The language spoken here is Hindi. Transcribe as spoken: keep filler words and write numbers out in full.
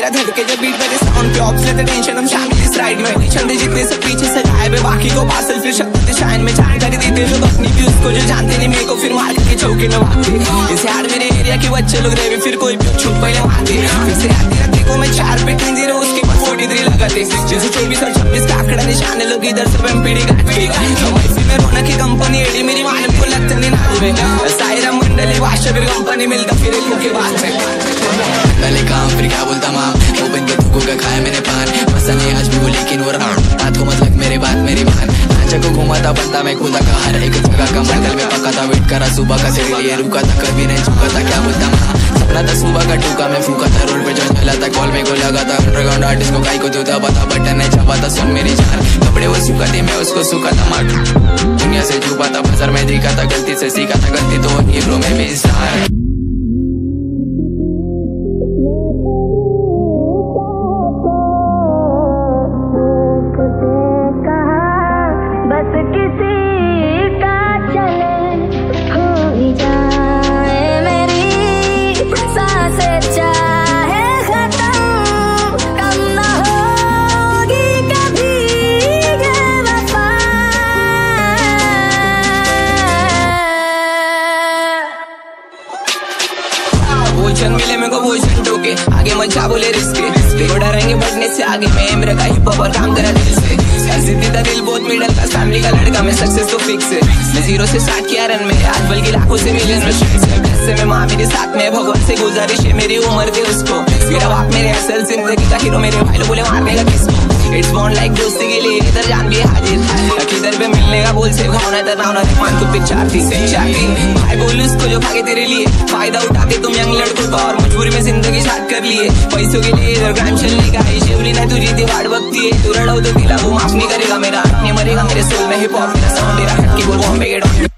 मेरा धड़के जब बीट बजे साउंड पे ऑप्स लेते टेंशन हम शामिल इस राइड में छंदे जितने सब पीछे से गायब है बाकी को पार्सल फिर शब्द शाइन में जानकारी देते लोग अपनी भी उसको जो जानते नहीं मेरे को फिर मार के चौके नवाते इसे यार मेरे एरिया के बच्चे लोग रहे फिर कोई छुप पहले मारते फिर से आती रहती को मैं चार पे तीन जीरो उसके बाद फोर्टी थ्री लगाते जैसे चौबीस और छब्बीस का आंकड़ा निशाने लोग इधर से एमपीडी काटते में रोना की कंपनी एडी मेरी मालूम को लगता नहीं नाच में सायरा मंडली भाषा फिर कंपनी मिलता फिर एक के बाद में पहले काम फिर क्या बोलता माँ ओपन के थूको का खाया मैंने पान मसा नहीं आज भी वो लेकिन वो रहा रात को मतलब मेरे बात मेरी मान आंचा को घुमाता बनता मैं खुदा का हर एक जगह का मंडल में पका था वेट करा सुबह का तेरे लिए रुका था कभी नहीं झुका था क्या बोलता माँ सपना था सुबह का टूका मैं फूका था रोड पे जो चला था कॉल में को लगा था अंडरग्राउंड आर्टिस्ट को गाई को दूधा पता बटन नहीं छपा था सुन मेरी जान कपड़े वो सूखा थे मैं उसको सूखा था मार दुनिया से छुपा था बाजार में दिखा था गलती से सीखा था गलती तो हीरो में भी सार बस किसी का चले हो ही जाए मेरी सांसें चाहे खत्म कम न होगी कभी ये वफा भोजन मिले मेरे को भोजन टोके आगे मत जा बोले रिस्के रिस्के डरेंगे बढ़ने से आगे मैं मेरा का हिप हॉप और काम करा दिल से जिद्दी का दिल बहुत मिडल क्लास फैमिली का लड़का मैं सक्सेस तो फिक्स है मैं जीरो से स्टार्ट किया रन में आज बल्कि लाखों से मिलियन में से मैं माँ मेरे साथ में भगवान से गुजारिश है मेरी उम्र दे उसको मेरा बाप मेरे असल जिंदगी का हीरो मेरे भाई लोग बोले मारने का किसको इट्स बॉन्ड लाइक दोस्ती के लिए इधर जान भी हाजिर किधर पे मिलने का बोल से भावना इधर नाव ना मान को पिक्चर थी चाहती भाई बोल उसको जो भागे तेरे लिए फायदा उठाते तुम यंग लड़कों का और मजबूरी में जिंदगी साथ कर लिए पैसों के लिए इधर ग्राम चलने का शिवली नहीं तुझी थी वाड़ वक्ती है तू रड़ो तो दिला वो माफ नहीं करेगा मेरा नहीं मरेगा मेरे सोल में हिप हॉप मेरा साउंड मेरा हट के बोल बॉम्बे के